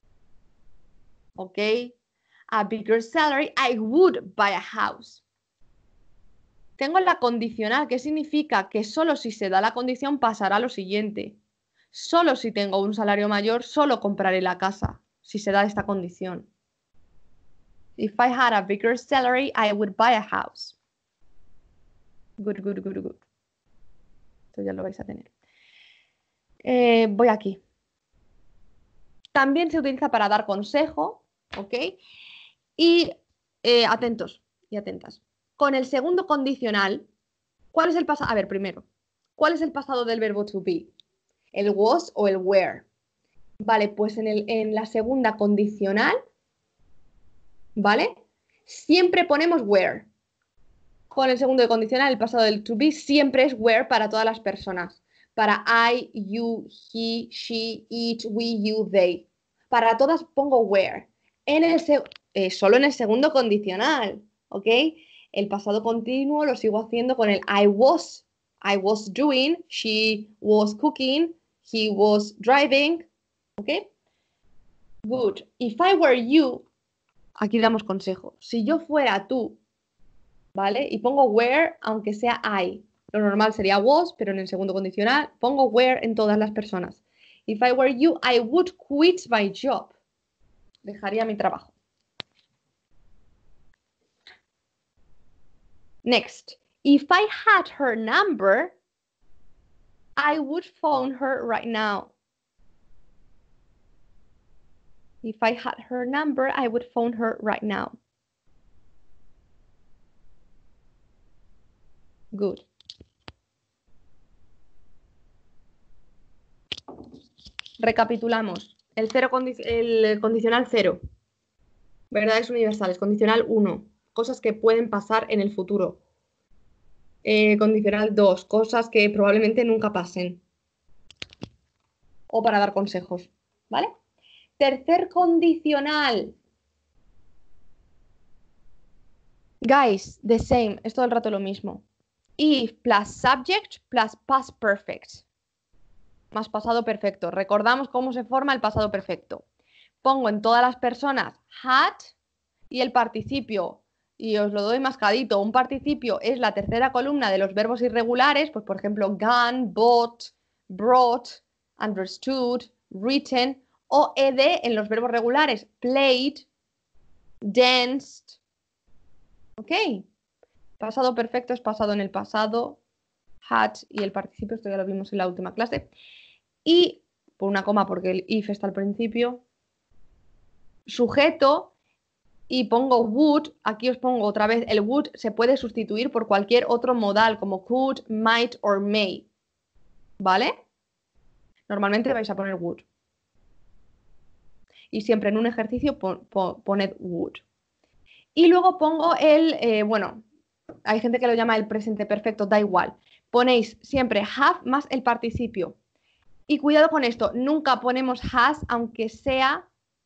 ¿ok? A bigger salary, I would buy a house. Tengo la condicional, que significa que solo si se da la condición pasará lo siguiente. Solo si tengo un salario mayor, solo compraré la casa, si se da esta condición. If I had a bigger salary, I would buy a house. Good, good, good, good. Esto ya lo vais a tener. Eh, voy aquí. También se utiliza para dar consejo, ¿ok? Y eh, atentos y atentas. Con el segundo condicional, ¿cuál es el pasado? A ver, primero, ¿cuál es el pasado del verbo to be? ¿El was o el were? Vale, pues en, el, en la segunda condicional, ¿vale? Siempre ponemos were. Con el segundo condicional, el pasado del to be siempre es were para todas las personas. Para I, you, he, she, it, we, you, they. Para todas pongo were. En el eh, solo en el segundo condicional, ¿ok? El pasado continuo lo sigo haciendo con el I was. I was doing, she was cooking, he was driving, ¿ok? Good. If I were you, aquí damos consejo. Si yo fuera tú, ¿vale? Y pongo were, aunque sea I. Lo normal sería was, pero en el segundo condicional pongo were en todas las personas. If I were you, I would quit my job. Dejaría mi trabajo. Next. If I had her number, I would phone her right now. If I had her number, I would phone her right now. Good. Recapitulamos. El, cero condi el condicional cero. Verdades universales. Condicional uno. Cosas que pueden pasar en el futuro. Eh, condicional dos. Cosas que probablemente nunca pasen. O para dar consejos. ¿Vale? Tercer condicional. Guys, the same. Es todo el rato lo mismo. If plus subject plus past perfect. Más pasado perfecto. Recordamos cómo se forma el pasado perfecto. Pongo en todas las personas had y el participio. Y os lo doy mascadito. Un participio es la tercera columna de los verbos irregulares. Pues por ejemplo, gone, bought, brought, understood, written. O ed en los verbos regulares. Played, danced. ¿Ok? Pasado perfecto es pasado en el pasado. Had y el participio, esto ya lo vimos en la última clase. Y, por una coma porque el if está al principio, sujeto y pongo would, aquí os pongo otra vez, el would se puede sustituir por cualquier otro modal como could, might or may. ¿Vale? Normalmente vais a poner would. Y siempre en un ejercicio pon, pon, poned would. Y luego pongo el, eh, bueno, hay gente que lo llama el presente perfecto, da igual. Ponéis siempre have más el participio. Y cuidado con esto, nunca ponemos has aunque sea,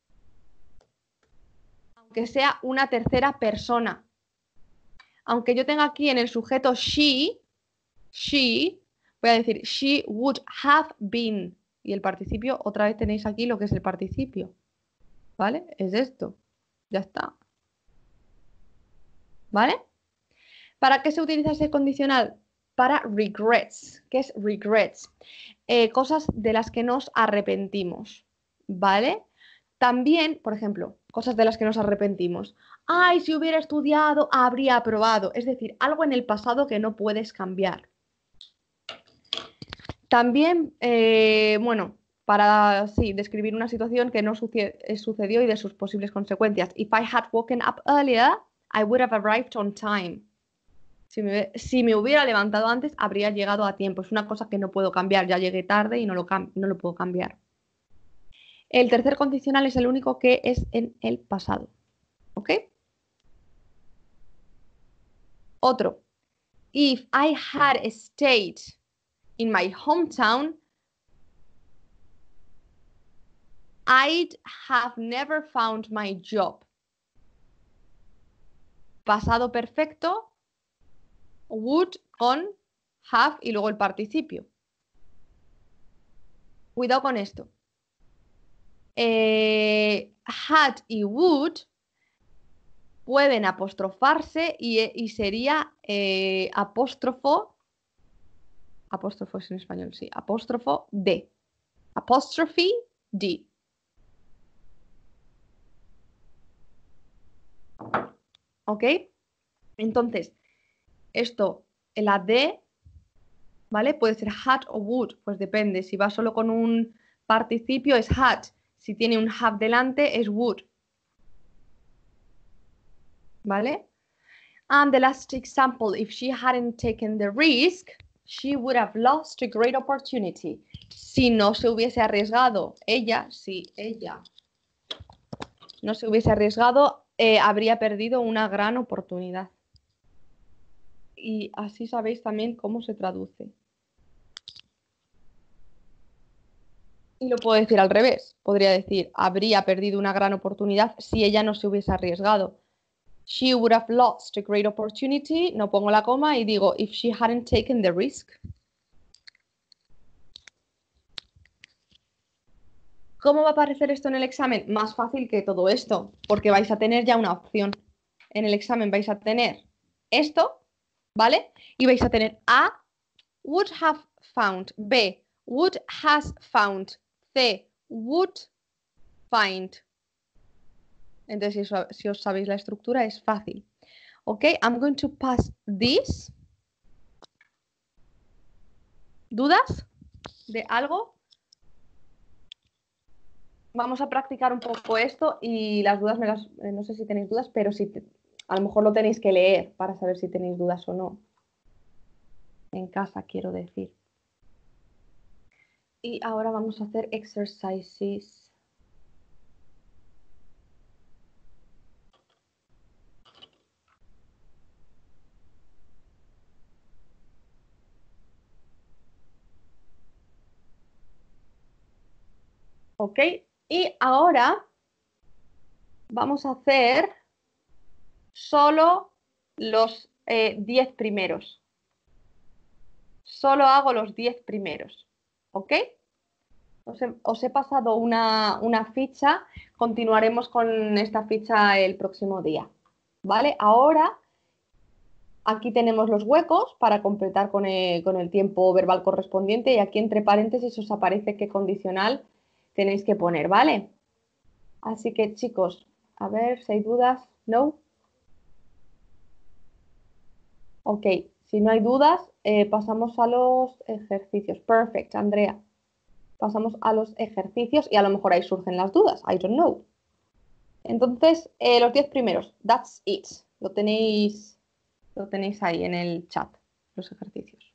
aunque sea una tercera persona. Aunque yo tenga aquí en el sujeto she, she, voy a decir she would have been. Y el participio, otra vez tenéis aquí lo que es el participio. ¿Vale? Es esto. Ya está. ¿Vale? ¿Para qué se utiliza ese condicional? Para regrets. ¿Qué es regrets? Eh, cosas de las que nos arrepentimos. ¿Vale? También, por ejemplo, cosas de las que nos arrepentimos. Ay, si hubiera estudiado, habría aprobado. Es decir, algo en el pasado que no puedes cambiar. También, eh, bueno, para sí, describir una situación que no sucedió y de sus posibles consecuencias. If I had woken up earlier, I would have arrived on time. Si me, si me hubiera levantado antes, habría llegado a tiempo. Es una cosa que no puedo cambiar. Ya llegué tarde y no lo, no lo puedo cambiar. El tercer condicional es el único que es en el pasado. ¿Ok? Otro. If I had stayed in my hometown, I'd have never found my job. Pasado perfecto, would con have y luego el participio. Cuidado con esto. Eh, had y would pueden apostrofarse y, y sería eh, apóstrofo, apóstrofo es en español, sí, apóstrofo de, apóstrofe de. ¿Ok? Entonces, esto, la de, ¿vale? Puede ser had o would, pues depende. Si va solo con un participio es had. Si tiene un have delante es would. ¿Vale? And the last example, if she hadn't taken the risk, she would have lost a great opportunity. Si no se hubiese arriesgado, ella, si ella no se hubiese arriesgado, eh, habría perdido una gran oportunidad. Y así sabéis también cómo se traduce. Y lo puedo decir al revés. Podría decir, habría perdido una gran oportunidad si ella no se hubiese arriesgado. She would have lost a great opportunity. No pongo la coma y digo, if she hadn't taken the risk. ¿Cómo va a aparecer esto en el examen? Más fácil que todo esto, porque vais a tener ya una opción. En el examen vais a tener esto, ¿vale? Y vais a tener A, would have found. B, would has found. C, would find. Entonces, si os, si os sabéis la estructura, es fácil. Ok, I'm going to pass this. ¿Dudas de algo? Vamos a practicar un poco esto y las dudas, me las, eh, no sé si tenéis dudas, pero si te, a lo mejor lo tenéis que leer para saber si tenéis dudas o no. En casa, quiero decir. Y ahora vamos a hacer exercises. ¿Ok? Y ahora vamos a hacer solo los eh, diez primeros. Solo hago los diez primeros. ¿Ok? Os he, os he pasado una, una ficha. Continuaremos con esta ficha el próximo día. ¿Vale? Ahora aquí tenemos los huecos para completar con el, con el tiempo verbal correspondiente y aquí entre paréntesis os aparece qué condicional tenéis que poner, ¿vale? Así que chicos, a ver si hay dudas. ¿No? Ok, si no hay dudas, eh, pasamos a los ejercicios. Perfect, Andrea. Pasamos a los ejercicios y a lo mejor ahí surgen las dudas. I don't know. Entonces, eh, los diez primeros, that's it. Lo tenéis, lo tenéis ahí en el chat, los ejercicios.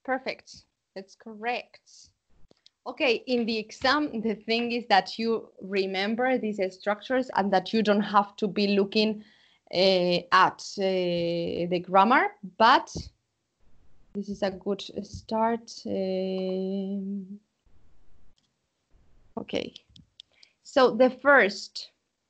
Perfect. That's correct. Okay, in the exam, the thing is that you remember these structures and that you don't have to be looking uh, at uh, the grammar, but this is a good start. Um, okay, so the first.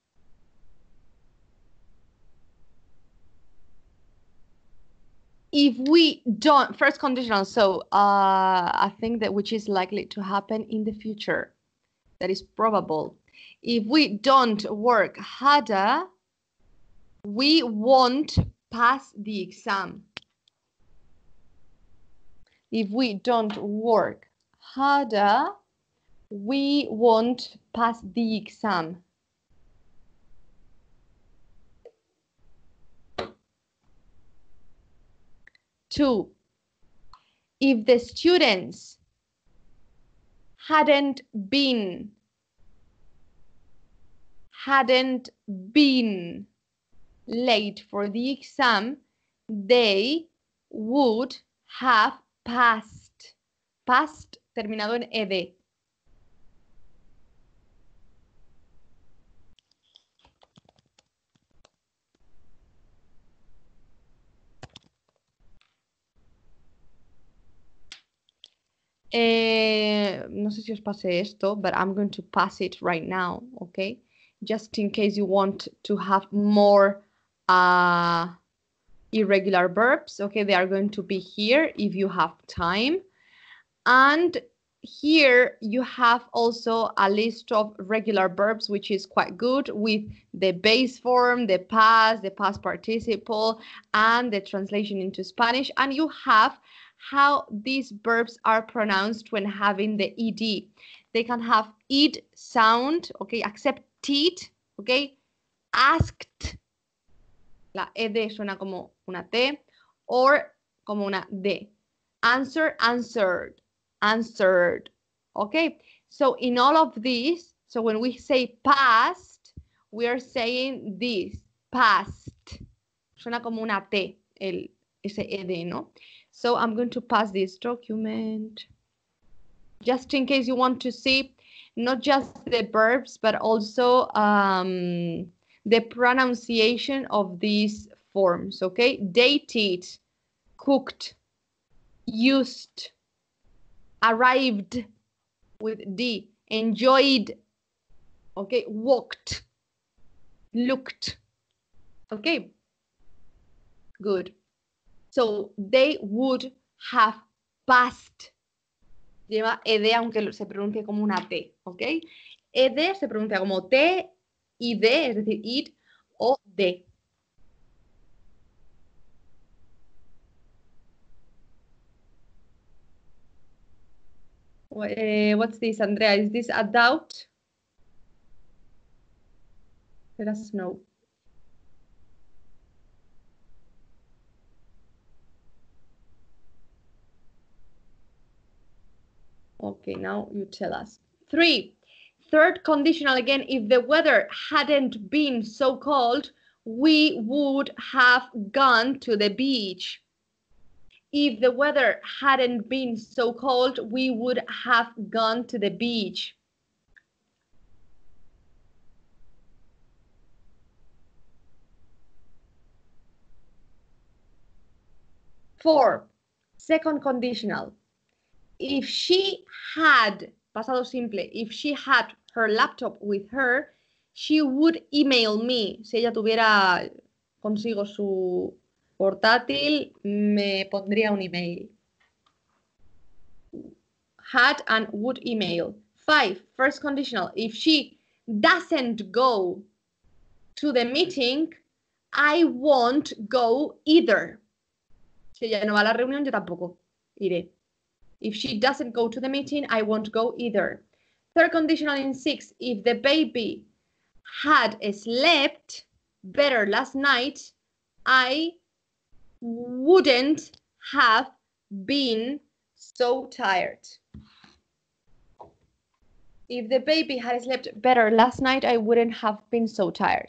If we don't, first conditional, so uh, I think that which is likely to happen in the future, that is probable. If we don't work harder, we won't pass the exam. If we don't work harder, we won't pass the exam. Two, if the students hadn't been, hadn't been late for the exam, they would have passed. Passed terminado en ed. Eh, no sé si os pasé esto, but I'm going to pass it right now, okay? Just in case you want to have more uh, irregular verbs, okay? They are going to be here if you have time. And here you have also a list of regular verbs, which is quite good with the base form, the past, the past participle, and the translation into Spanish. And you have how these verbs are pronounced when having the ed. They can have ed sound, okay, accepted, okay, asked, la ed suena como una T, or como una D. Answer, answered, answered, okay? So in all of these, so when we say past, we are saying this, past. Suena como una T, el, ese ed, ¿no? So I'm going to pass this document just in case you want to see not just the verbs, but also um, the pronunciation of these forms, okay? Dated, cooked, used, arrived with D, enjoyed, okay? Walked, looked, okay? Good. So they would have passed. Lleva ed aunque se pronuncie como una T, ¿ok? Ed se pronuncia como T y D, es decir, it o D. Uh, what's this, Andrea? Is this a doubt? Let us know. Okay, now you tell us. Three, third conditional again, if the weather hadn't been so cold, we would have gone to the beach. If the weather hadn't been so cold, we would have gone to the beach. Four, second conditional. If she had, pasado simple, if she had her laptop with her, she would email me. Si ella tuviera consigo su portátil, me pondría un email. Had and would email. Five, first conditional. If she doesn't go to the meeting, I won't go either. Si ella no va a la reunión, yo tampoco iré. If she doesn't go to the meeting, I won't go either. Third conditional in six, if the baby had slept better last night, I wouldn't have been so tired. If the baby had slept better last night, I wouldn't have been so tired.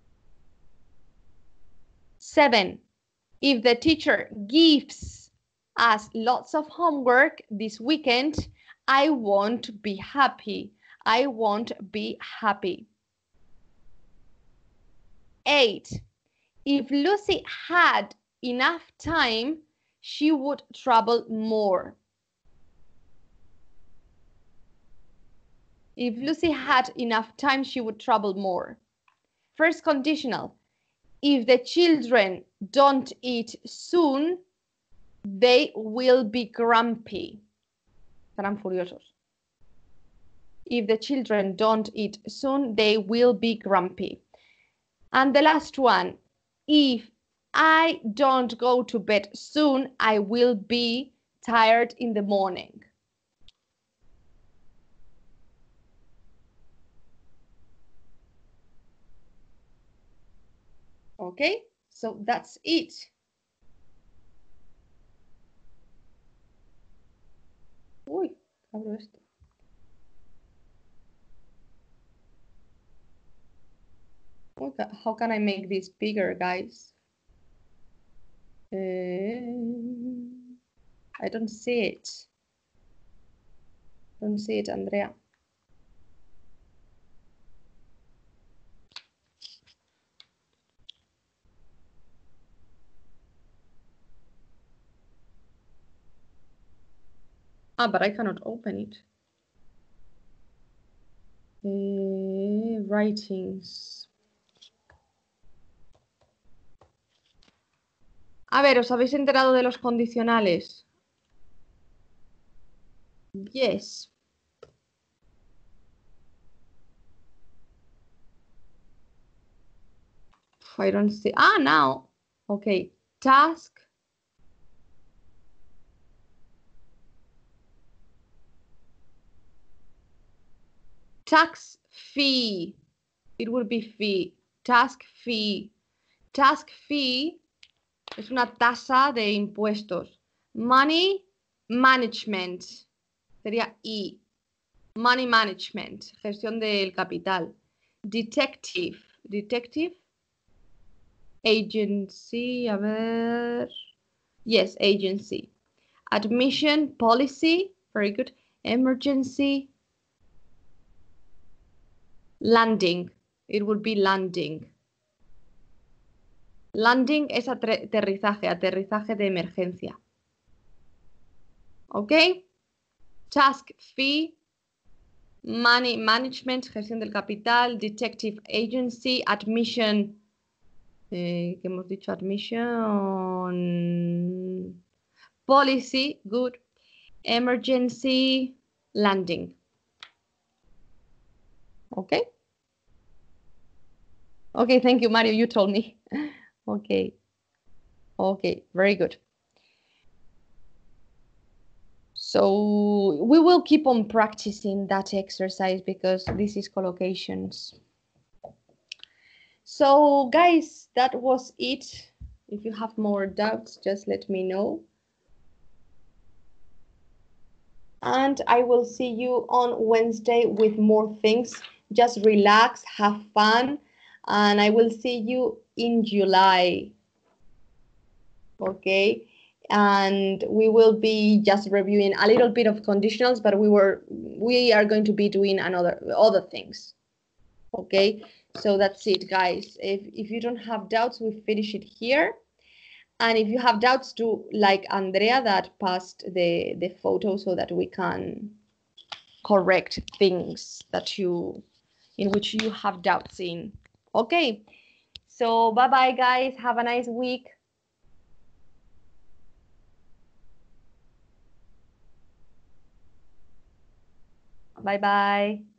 Seven, if the teacher gives as lots of homework this weekend, I won't be happy. I won't be happy. Eight. If Lucy had enough time, she would travel more. If Lucy had enough time, she would travel more. First conditional. If the children don't eat soon, they will be grumpy. Estarán furiosos. If the children don't eat soon, they will be grumpy. And the last one. If I don't go to bed soon, I will be tired in the morning. Okay, so that's it. Uy, abro esto. Okay, how can I make this bigger, guys? Uh, I don't see it. Don't see it, Andrea. Ah, but I cannot open it. Uh, writings. A ver, ¿os habéis enterado de los condicionales? Yes. I don't see. Ah, now. Okay. Task. Tax fee. It would be fee. Task fee. Task fee es una tasa de impuestos. Money management. Sería I. Money management. Gestión del capital. Detective. Detective. Agency. A ver. Yes, agency. Admission policy. Very good. Emergency. Landing. It would be landing. Landing es aterrizaje, aterrizaje de emergencia. ¿Ok? Task fee, money management, gestión del capital, detective agency, admission, eh, ¿qué hemos dicho? Admission, policy, good, emergency, landing. ¿Ok? Okay, thank you, Mario, you told me. Okay. Okay, very good. So we will keep on practicing that exercise because this is collocations. So guys, that was it. If you have more doubts, just let me know. And I will see you on Wednesday with more things. Just relax, have fun, and I will see you in July. Okay. And we will be just reviewing a little bit of conditionals, but we were we are going to be doing another other things. Okay, so that's it, guys. If if you don't have doubts, we finish it here. And if you have doubts, do like Andrea that passed the the photo so that we can correct things that you in which you have doubts in. Okay, so bye bye, guys. Have a nice week. Bye bye.